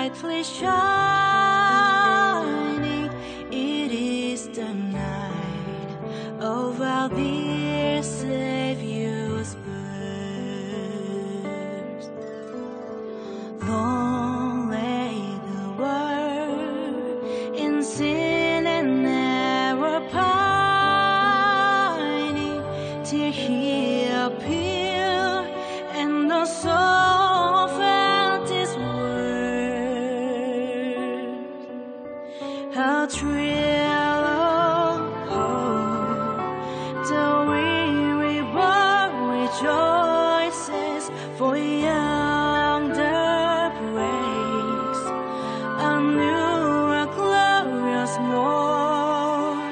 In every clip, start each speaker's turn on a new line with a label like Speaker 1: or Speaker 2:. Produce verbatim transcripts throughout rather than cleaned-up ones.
Speaker 1: brightly shining. It is the night of our dear Savior's birth. Long lay the world in sin and never pining, till He appeared and the soul felt His word. How thrill of hope, the weary world rejoices, for yonder breaks a new, a glorious morn.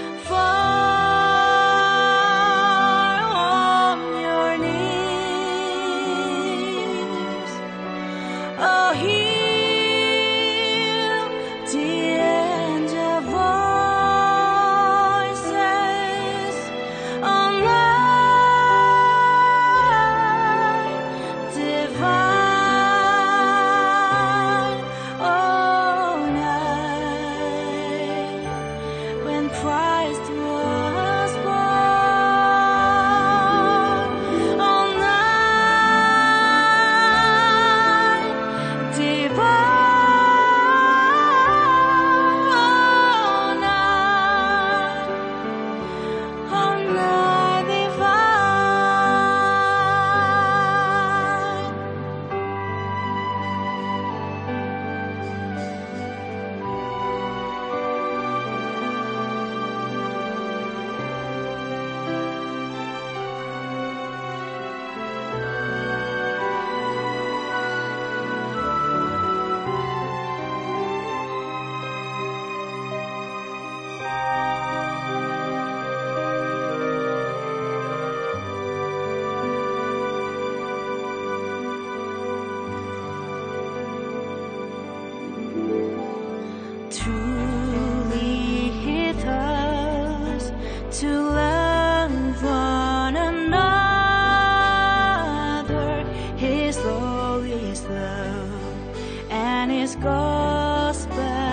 Speaker 1: Fall on your knees, oh, hear the angel voices on night divine, oh, night when Christ was born, oh, night divine, oh, night, oh, night divine. Truly He does to love one another. His law is love, and His gospel